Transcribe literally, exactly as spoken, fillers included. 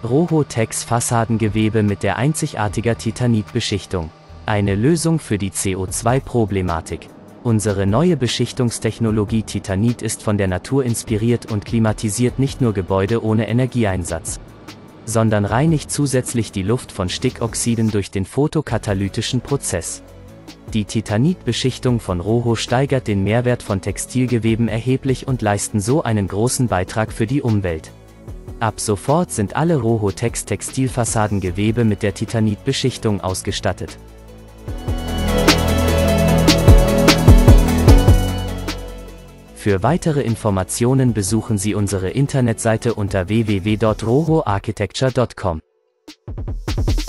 Roho-Tex Fassadengewebe mit der einzigartigen Titanit-Beschichtung. Eine Lösung für die C O zwei Problematik. Unsere neue Beschichtungstechnologie Titanit ist von der Natur inspiriert und klimatisiert nicht nur Gebäude ohne Energieeinsatz, sondern reinigt zusätzlich die Luft von Stickoxiden durch den photokatalytischen Prozess. Die Titanit-Beschichtung von Roho steigert den Mehrwert von Textilgeweben erheblich und leisten so einen großen Beitrag für die Umwelt. Ab sofort sind alle Roho-Tex Textilfassadengewebe mit der Titanit-Beschichtung ausgestattet. Für weitere Informationen besuchen Sie unsere Internetseite unter w w w punkt roho architecture punkt com.